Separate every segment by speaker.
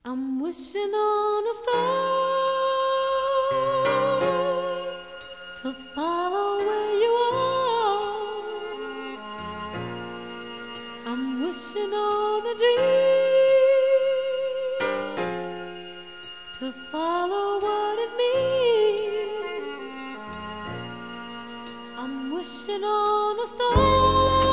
Speaker 1: I'm wishing on a star to follow where you are. I'm wishing on a dream to follow what it means. I'm wishing on a star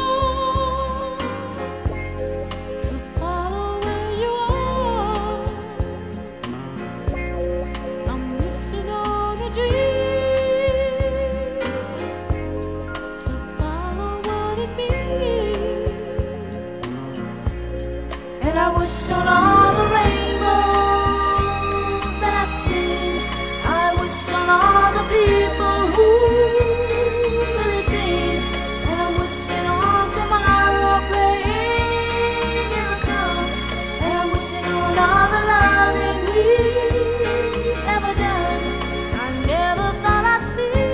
Speaker 1: and I wish on all the rainbows that I've seen. I wish on all the people who really dream. And I'm wishing on tomorrow, praying it will come. And I'm wishing on all the loving we've ever done. I never thought I'd see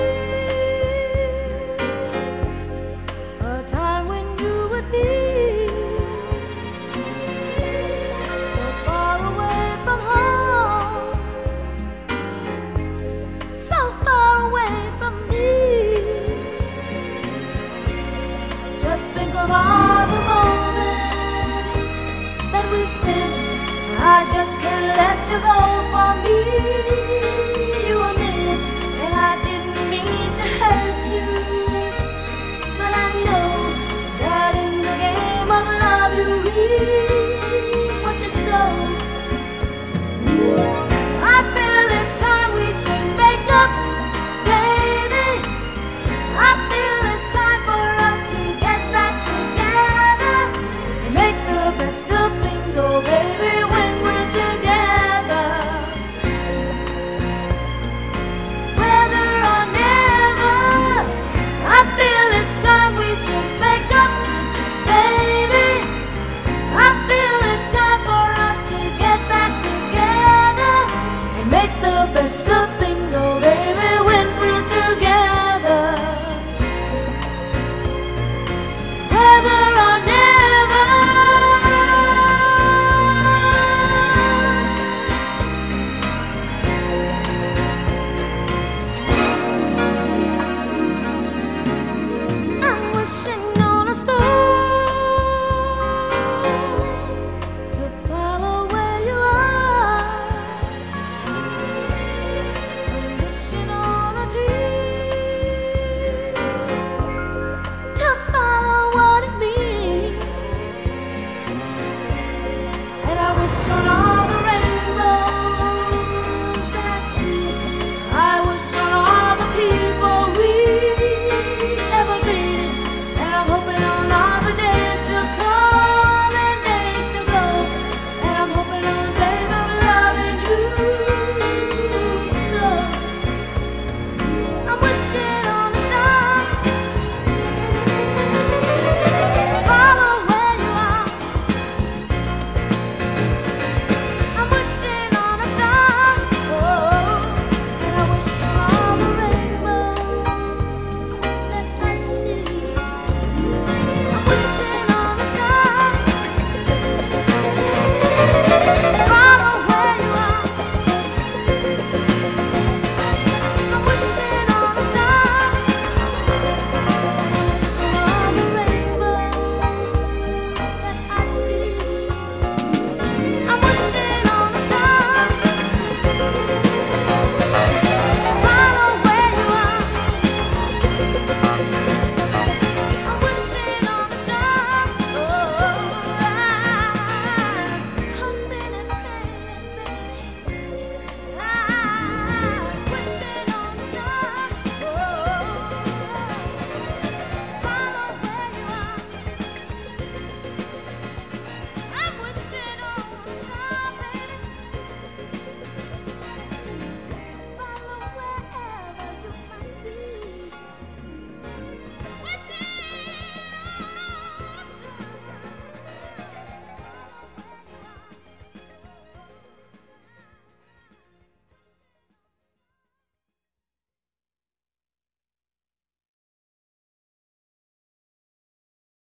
Speaker 1: a time when you would be think of all the moments that we spent. I just can't let you go from me.